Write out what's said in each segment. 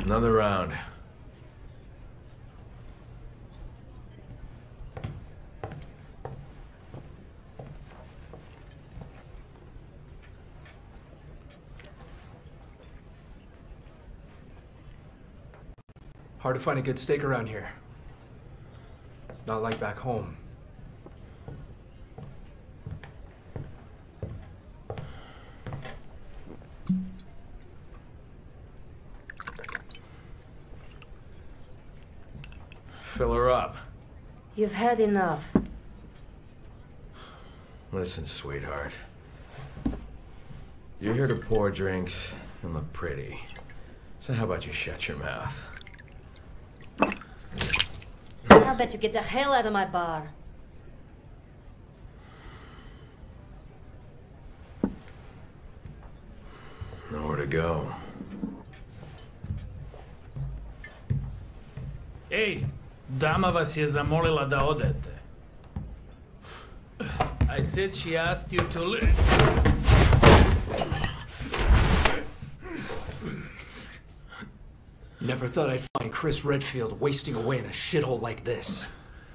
Another round. Hard to find a good steak around here. Not like back home. Fill her up. You've had enough. Listen, sweetheart. You're here to pour drinks and look pretty. So how about you shut your mouth? How about you get the hell out of my bar? Nowhere to go. Ej, dama vas je zamolila da odete. I said she asked you to leave. Never thought I'd find Chris Redfield wasting away in a shithole like this.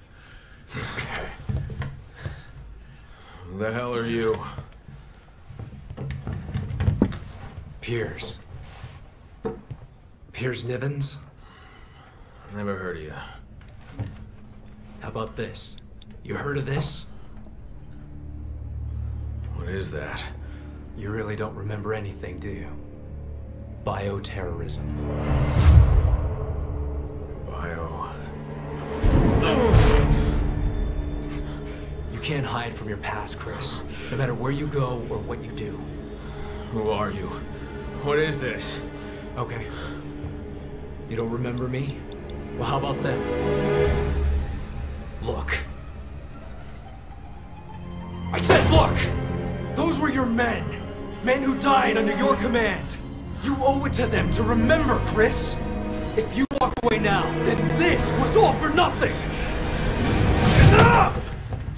Who the hell are you? Piers. Piers Nivans? Never heard of you. How about this? You heard of this? What is that? You really don't remember anything, do you? Bioterrorism. You can't hide from your past, Chris. No matter where you go or what you do. Who are you? What is this? Okay. You don't remember me? Well, how about them? Look. I said look! Those were your men. Men who died under your command. You owe it to them to remember, Chris. If you walk away now, then this was all for nothing! Enough!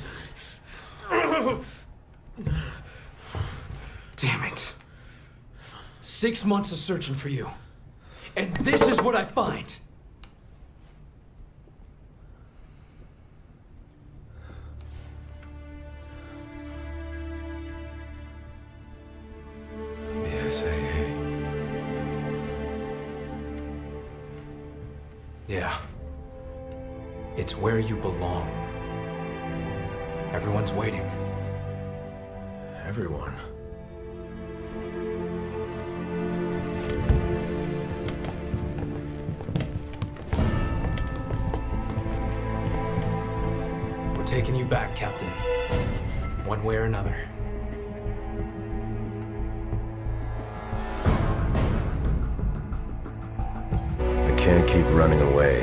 Damn it. 6 months of searching for you. And this is what I find. Yeah. It's where you belong. Everyone's waiting. Everyone? We're taking you back, Captain. One way or another. I can't keep running away.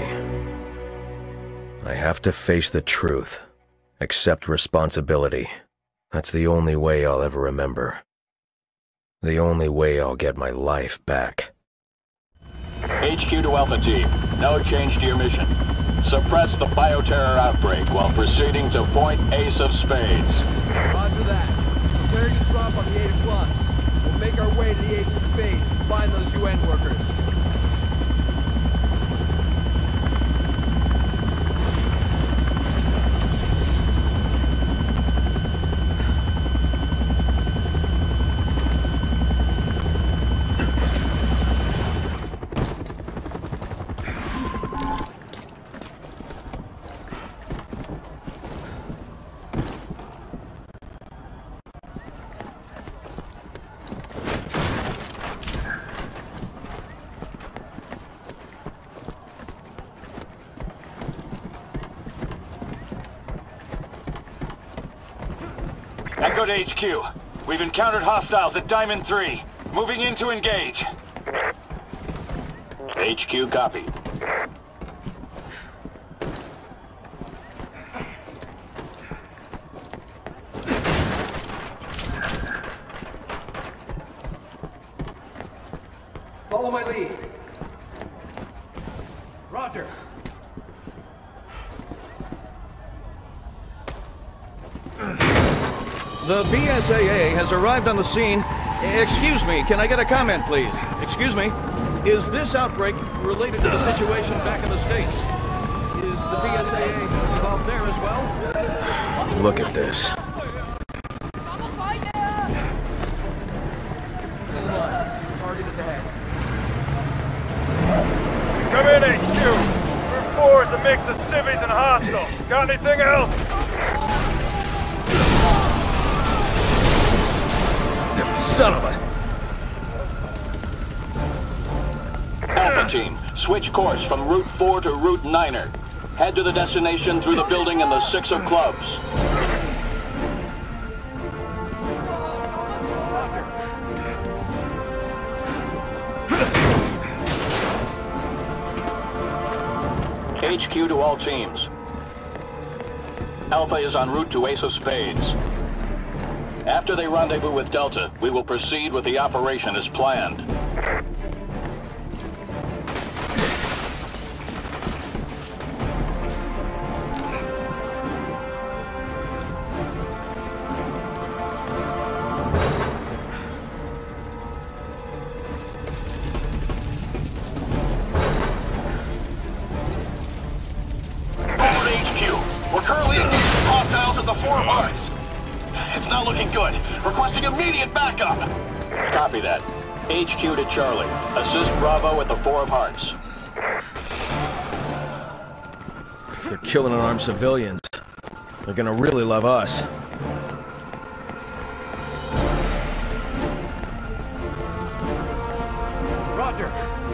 I have to face the truth. Accept responsibility. That's the only way I'll ever remember. The only way I'll get my life back. HQ to Alpha Team. No change to your mission. Suppress the bioterror outbreak while proceeding to point Ace of Spades. Roger that. Prepare to drop on the 8 of Clubs. We'll make our way to the Ace of Spades and find those UN workers. Echo to HQ. We've encountered hostiles at Diamond 3. Moving in to engage. HQ copy. Follow my lead. Roger. The BSAA has arrived on the scene. Excuse me, can I get a comment, please? Excuse me. Is this outbreak related to the situation back in the States? Is the BSAA involved there as well? Look at this. Target is ahead. Come in, HQ. Group 4 is a mix of civvies and hostiles. Got anything else? Son of a... Alpha team, switch course from Route 4 to Route 9er. Head to the destination through the building and the 6 of clubs. HQ to all teams. Alpha is en route to Ace of Spades. After they rendezvous with Delta, we will proceed with the operation as planned. Immediate backup! Copy that. HQ to Charlie. Assist Bravo at the 4 of Hearts. They're killing unarmed civilians. They're gonna really love us. Roger.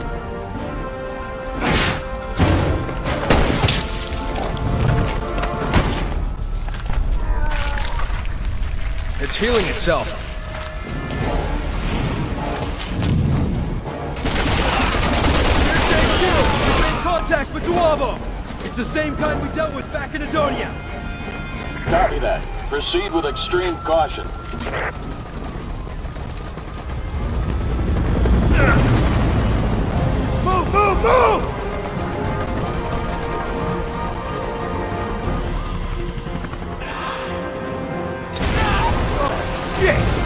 It's healing itself. Contact with Duavo! It's the same kind we dealt with back in Adonia! Copy that. Proceed with extreme caution. Move, move, move! Oh, shit!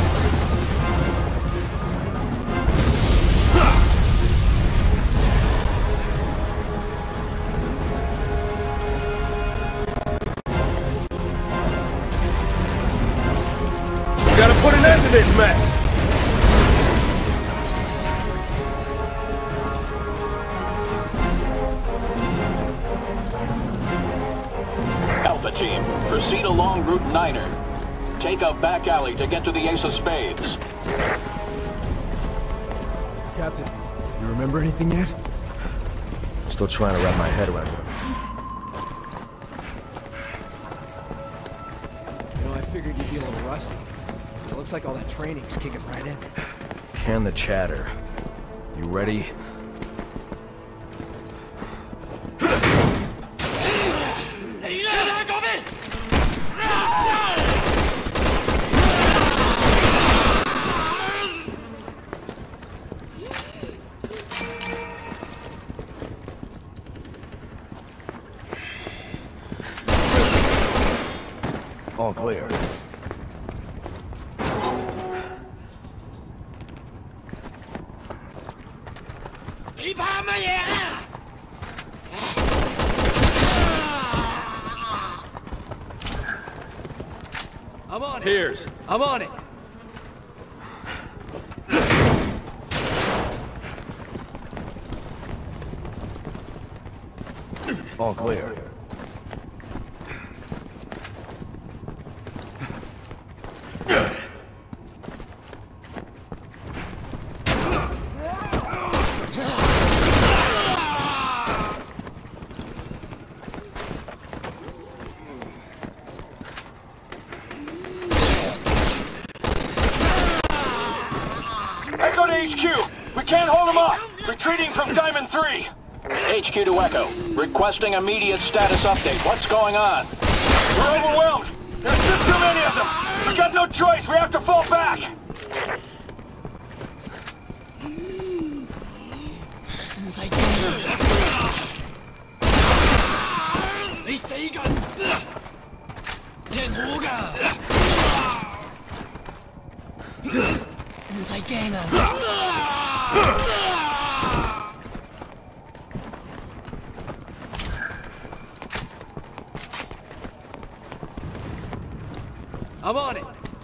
Gotta put an end to this mess! Alpha team, proceed along Route 9er. Take a back alley to get to the Ace of Spades. Captain, you remember anything yet? Still trying to wrap my head around it. You know, I figured you'd be a little rusty. It looks like all that training's kicking right in. Can the chatter. You ready? All clear. I'm on it. Piers. I'm on it. All clear. Echo to HQ! We can't hold them off! Retreating from Diamond 3! HQ to Echo. Requesting immediate status update. What's going on? We're overwhelmed! There's just too many of them! We got no choice! We have to fall back! I'm on it.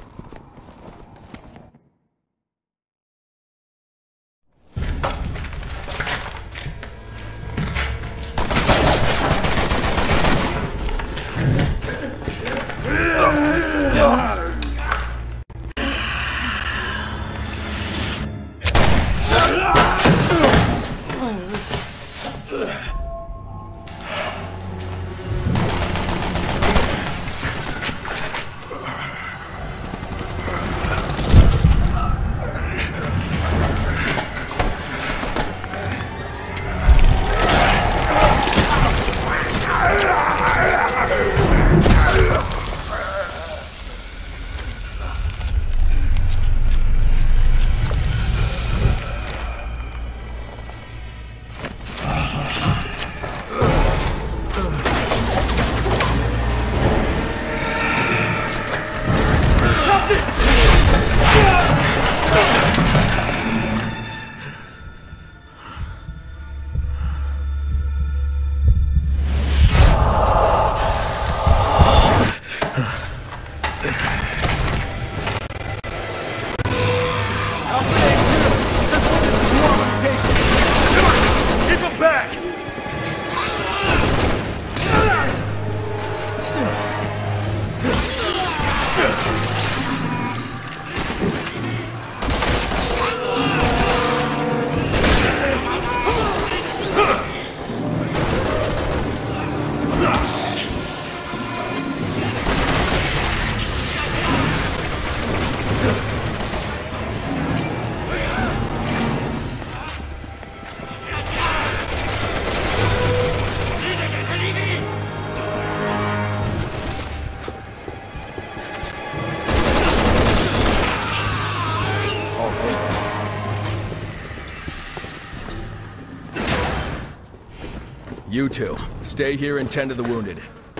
You two, stay here and tend to the wounded.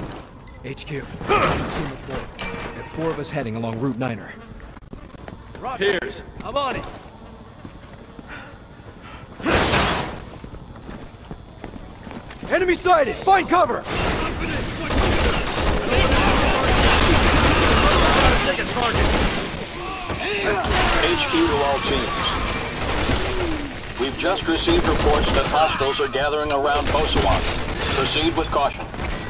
HQ. Team report. There are 4 of us heading along Route 9er. Piers, I'm on it. Enemy sighted! Find cover! HQ to all teams. We've just received reports that hostiles are gathering around Bosawak. Proceed with caution.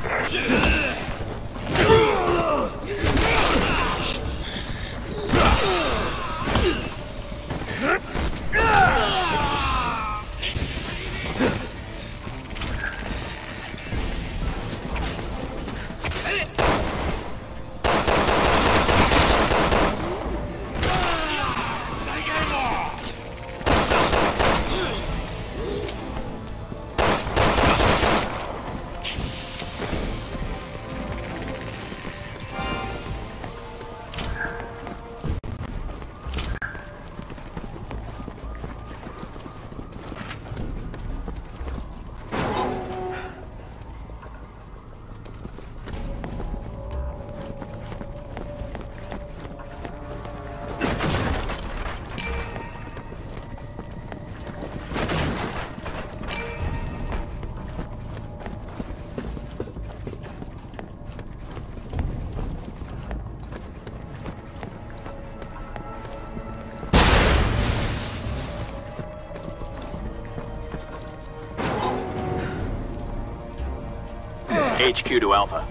HQ to Alpha.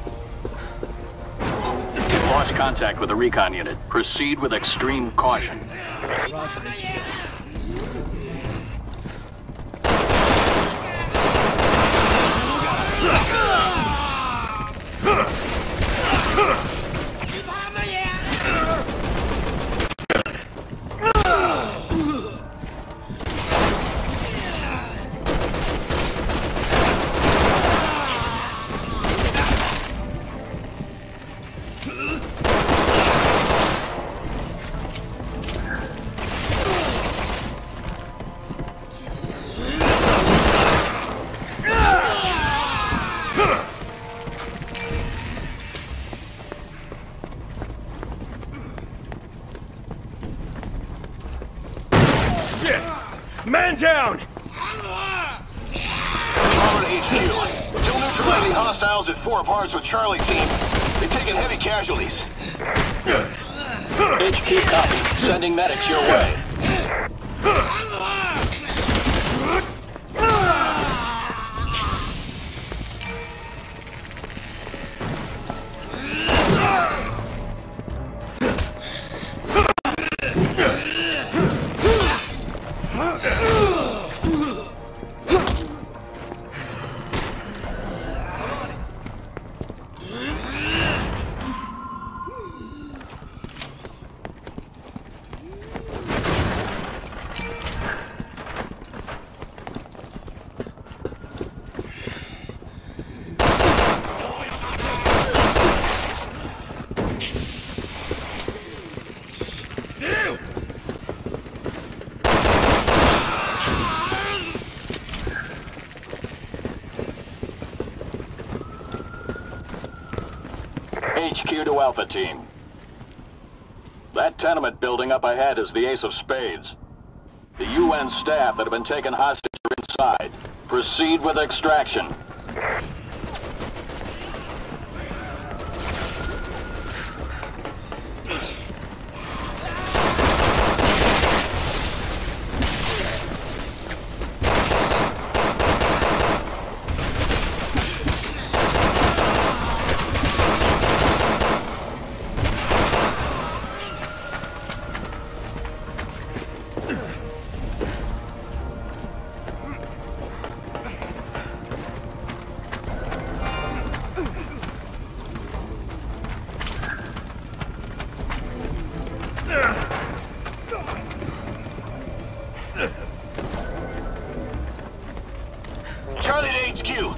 We've lost contact with the recon unit. Proceed with extreme caution. Roger, HQ. Man down! Over to HQ. Still neutralizing hostiles at 4 parts with Charlie team. They've taken heavy casualties. HQ copy. Sending medics your way. HQ to Alpha Team. That tenement building up ahead is the Ace of Spades. The UN staff that have been taken hostage are inside. Proceed with extraction. Charlie to HQ.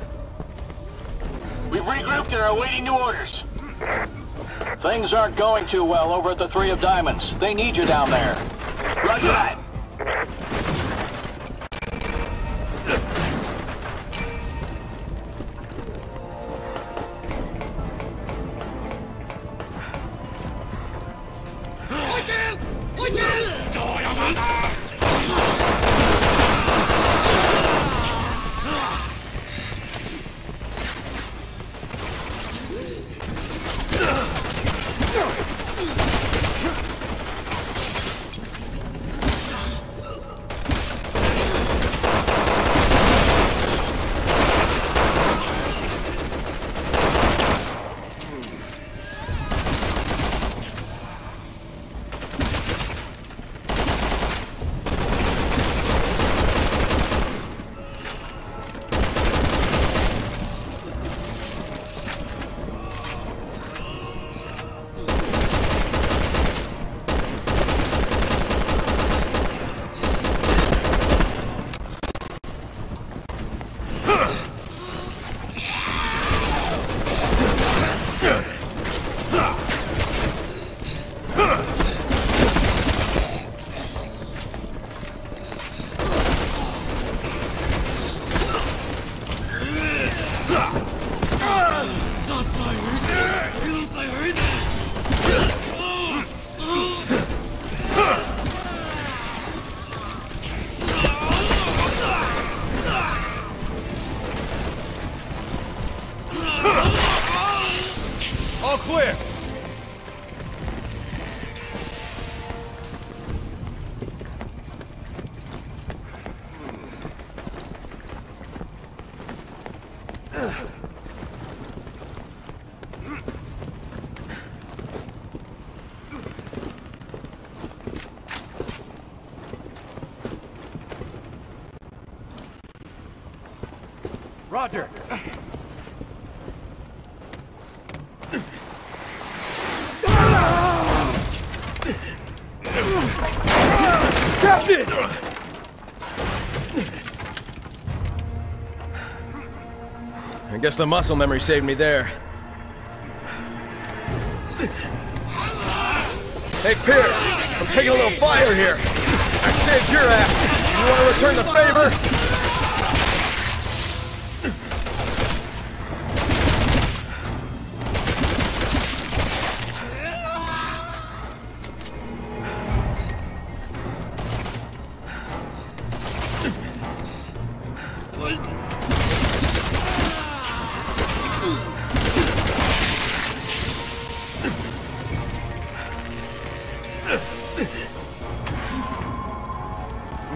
We've regrouped and are awaiting new orders. Things aren't going too well over at the Three of Diamonds. They need you down there. Roger that. All clear. Roger. Captain! I guess the muscle memory saved me there. Hey, Piers, I'm taking a little fire here. I saved your ass. You want to return the favor?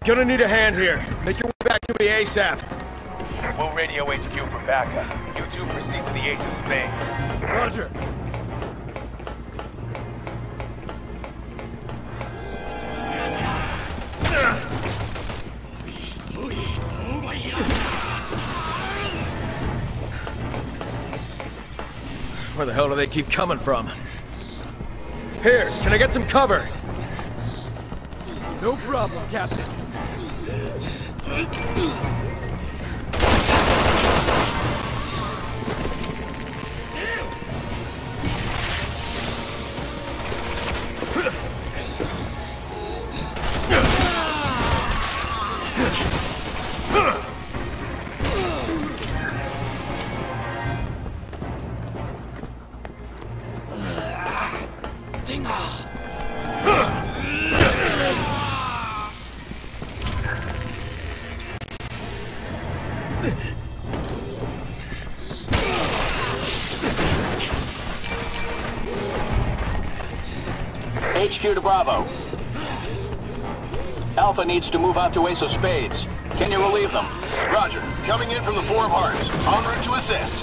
Gonna need a hand here. Make your way back to me ASAP. We'll radio HQ for backup. You two proceed to the Ace of Spades. Roger. Where the hell do they keep coming from? Piers, can I get some cover? No problem, Captain. HQ to Bravo. Alpha needs to move out to Ace of Spades. Can you relieve them? Roger. Coming in from the Four of Hearts. En route to assist.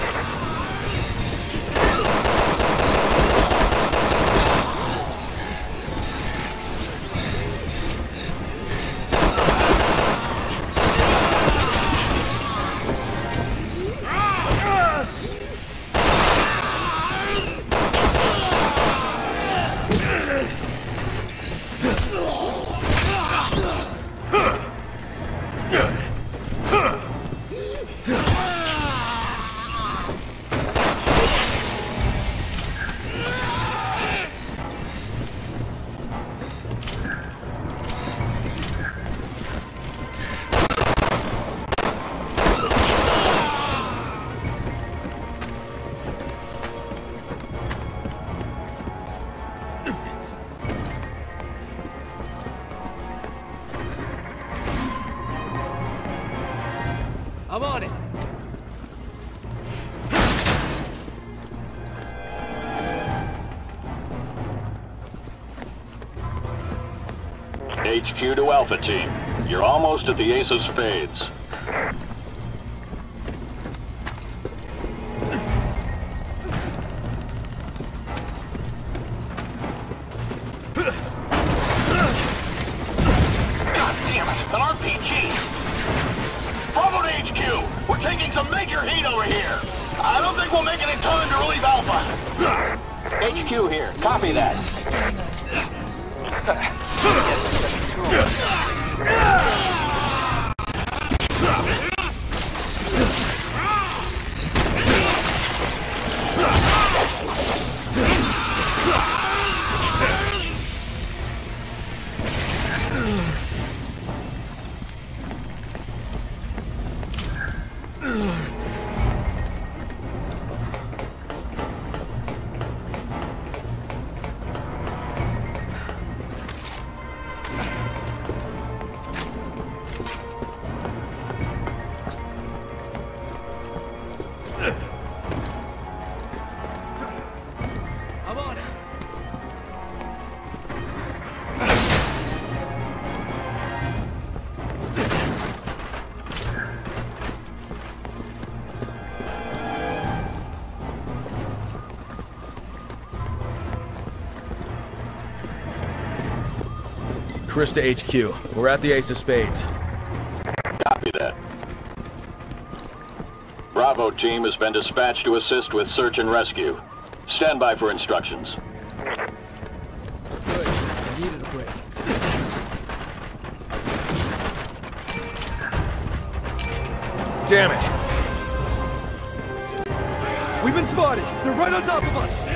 I'm on it. HQ to Alpha Team. You're almost at the Ace of Spades. God damn it! An RPG! Bravo to HQ! We're taking some major heat over here! I don't think we'll make it in time to relieve Alpha! HQ here. Copy that. Guess it's just the two of us. I'm on it. Chris to HQ. We're at the Ace of Spades. Copy that. Bravo team has been dispatched to assist with search and rescue. Stand by for instructions. Good. I needed a break. Damn it! We've been spotted. They're right on top of us.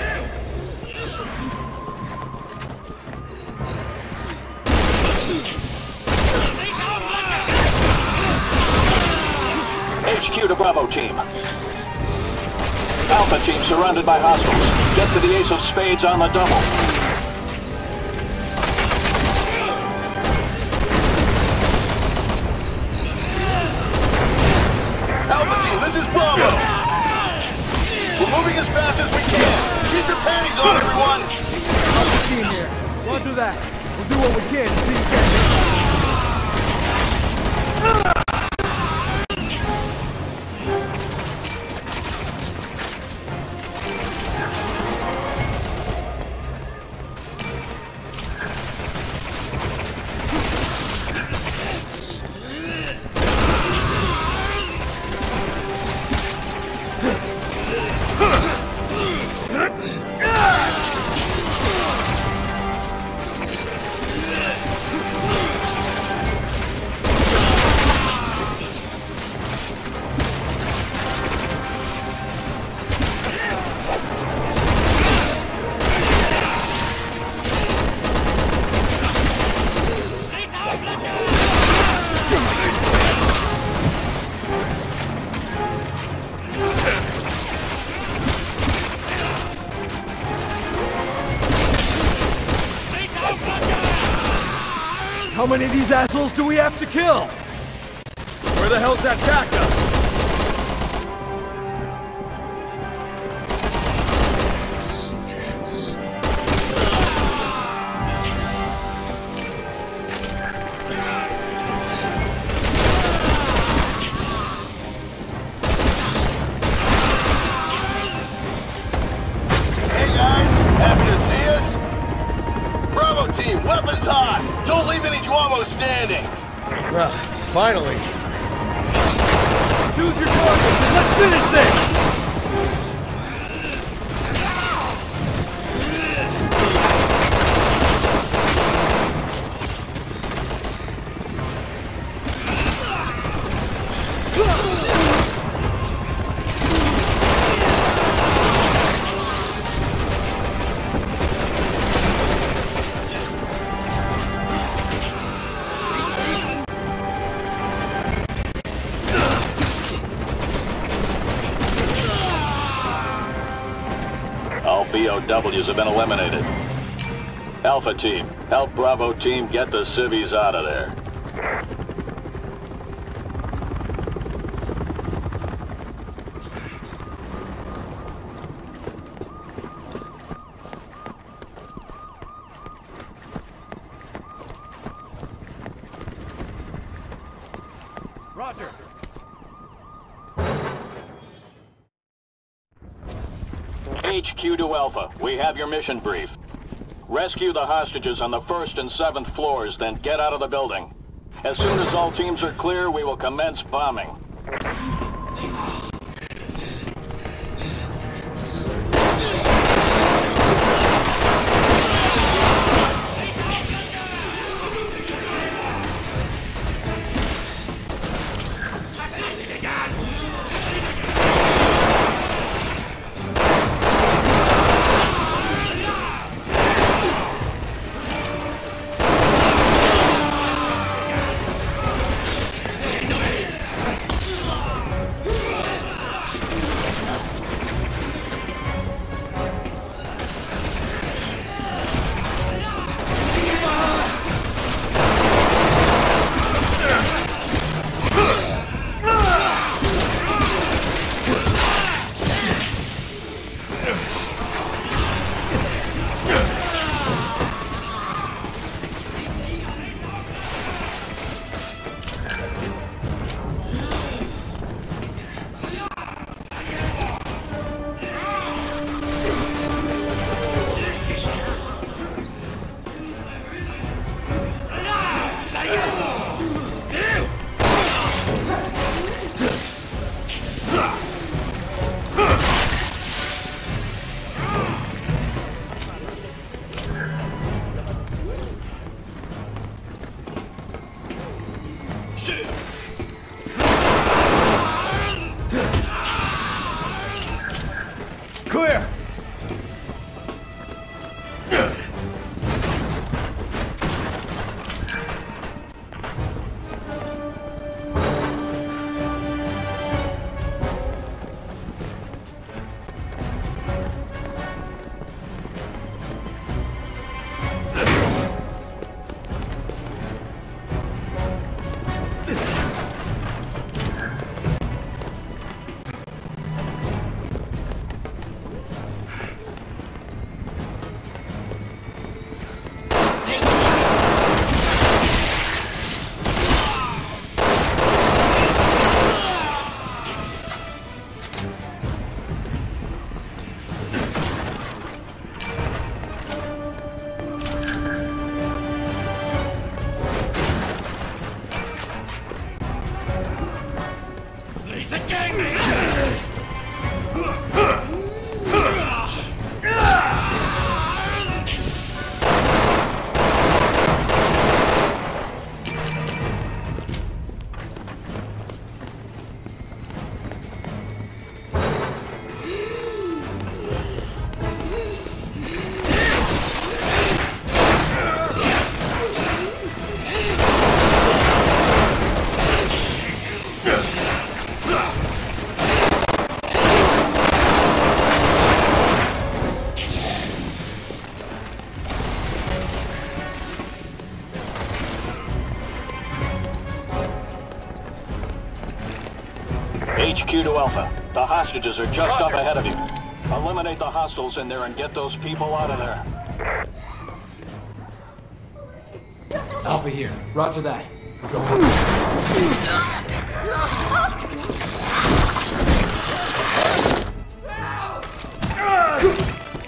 HQ to Bravo team. Alpha team surrounded by hostiles. Get to the Ace of Spades on the double. Alpha team, this is Bravo. We're moving as fast as we can. Keep your panties on, everyone. Team here. Roger that. We'll do what we can to see you get here. many of these assholes do we have to kill? Where the hell's that backup? Weapons hot! Don't leave any Duomo standing! Finally! Choose your targets and let's finish this! BOWs have been eliminated. Alpha team, help Bravo team get the civvies out of there. Roger. HQ to Alpha, we have your mission brief. Rescue the hostages on the 1st and 7th floors, then get out of the building. As soon as all teams are clear, we will commence bombing. Clear! HQ to Alpha. The hostages are just up ahead of you. Eliminate the hostiles in there and get those people out of there. Alpha here. Roger that. We're going.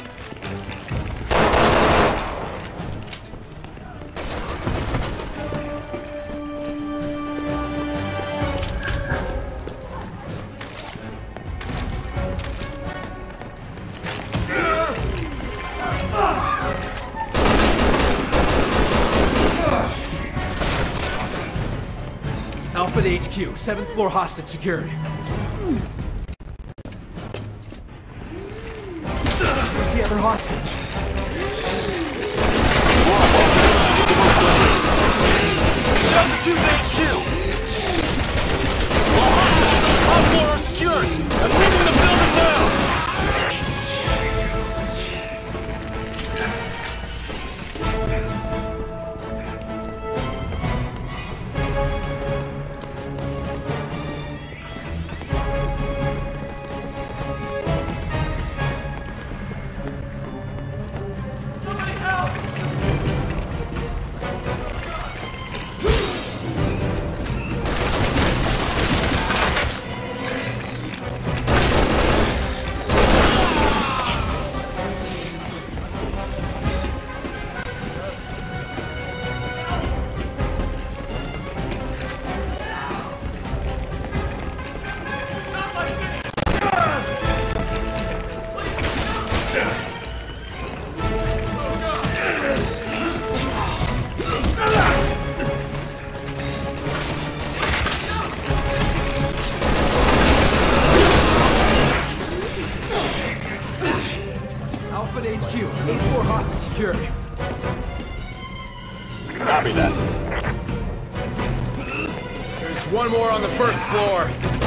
Alpha to HQ, 7th floor hostage secured. Where's the other hostage? Choose HQ! All hostages on the top floor are secured! I'm leaving the building now! Copy that. There's one more on the first floor.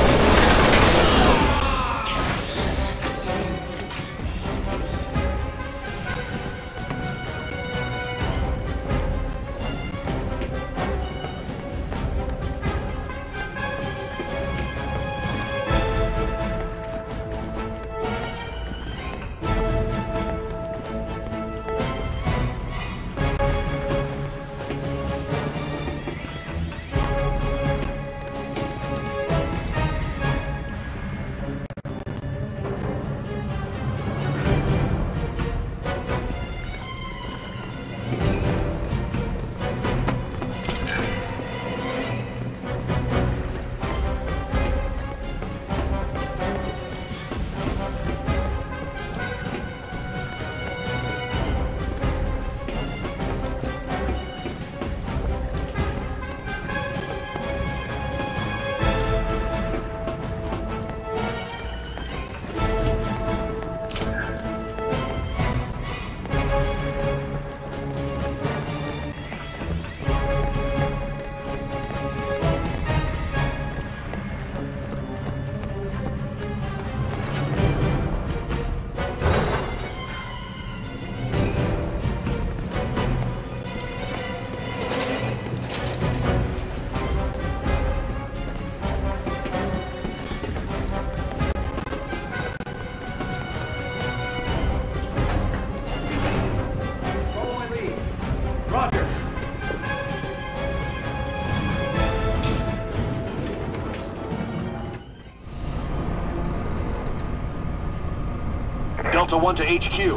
Delta 1 to HQ.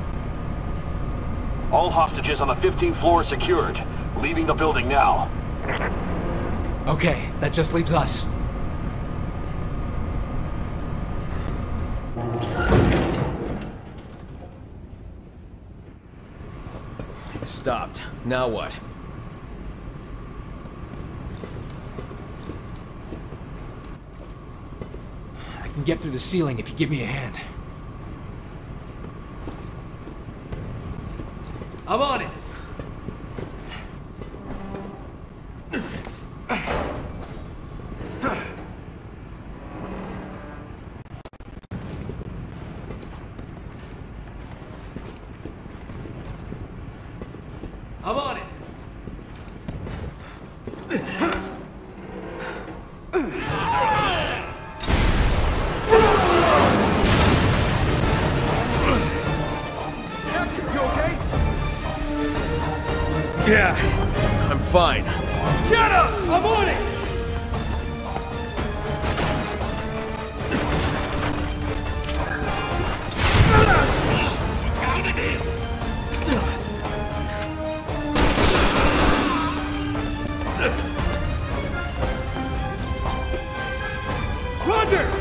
All hostages on the 15th floor secured. Leaving the building now. Okay, that just leaves us. It stopped. Now what? I can get through the ceiling if you give me a hand. I'm on it! I'm on it! fine. Get him! I'm on it! Roger!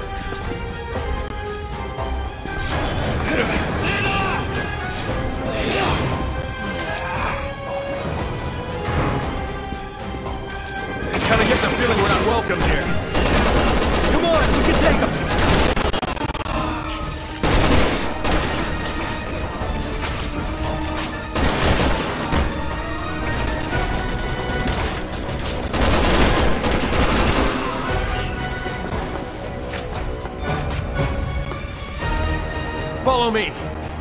Kinda get the feeling we're not welcome here. Come on, we can take them! Follow me!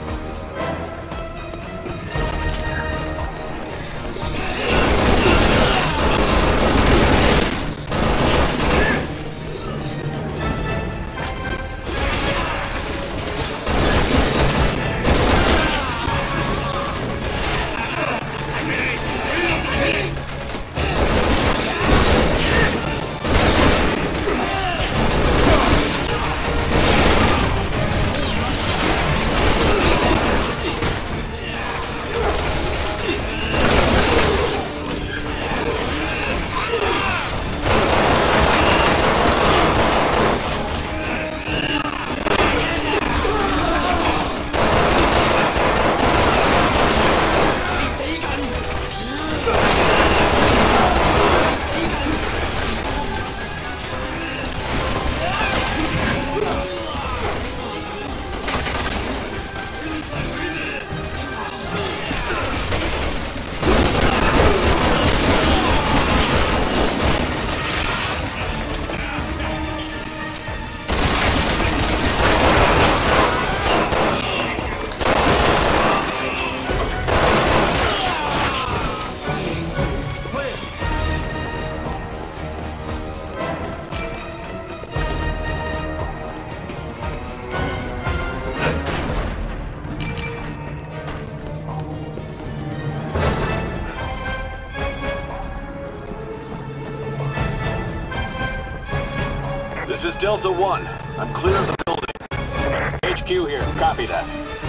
This is Delta 1. I'm clear of the building. HQ here. Copy that.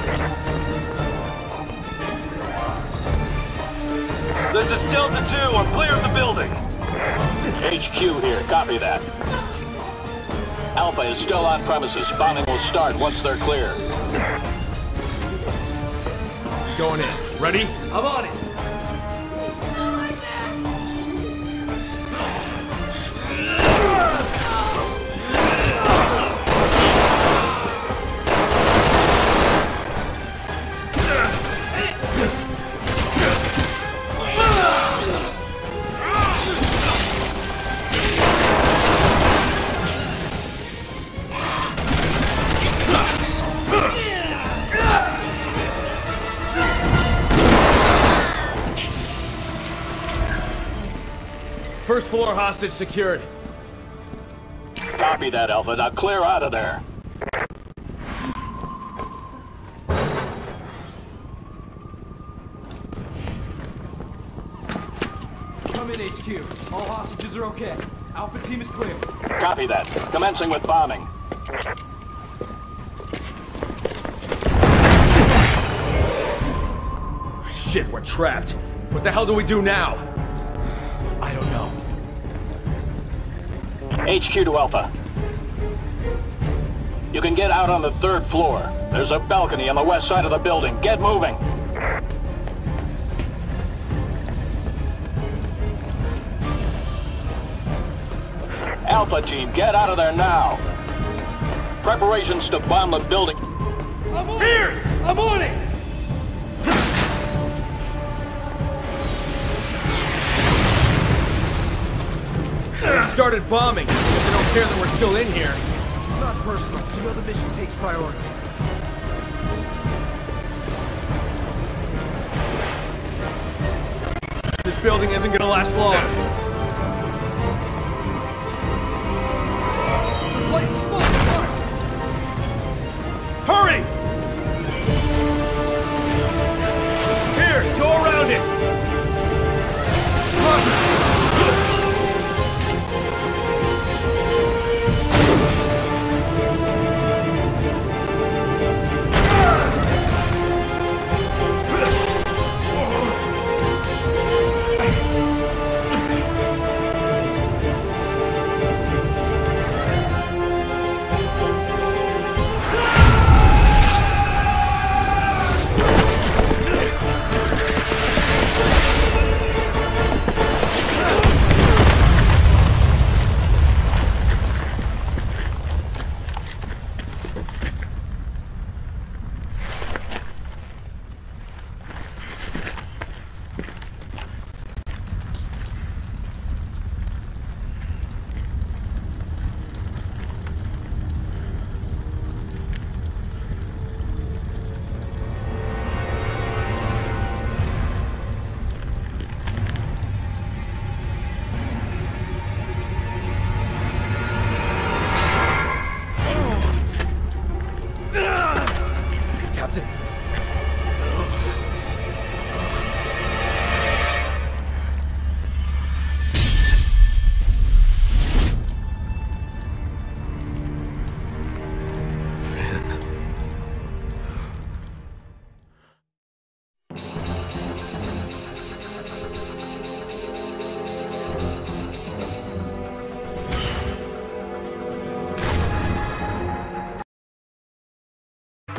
This is Delta 2. I'm clear of the building. HQ here. Copy that. Alpha is still on premises. Bombing will start once they're clear. Going in. Ready? I'm on it! First floor hostage secured. Copy that, Alpha. Now clear out of there. Come in, HQ. All hostages are okay. Alpha team is clear. Copy that. Commencing with bombing. Shit, we're trapped. What the hell do we do now? I don't know. HQ to Alpha. You can get out on the 3rd floor. There's a balcony on the west side of the building. Get moving. Alpha team, get out of there now. Preparations to bomb the building. Piers! I'm on it! They started bombing. They don't care that we're still in here. It's not personal. You know the mission takes priority. This building isn't gonna last long. The place is falling apart! Hurry! Here, go around it! Roger!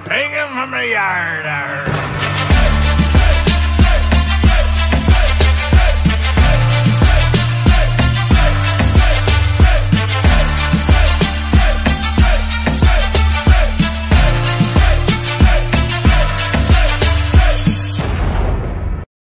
Take him from the yard.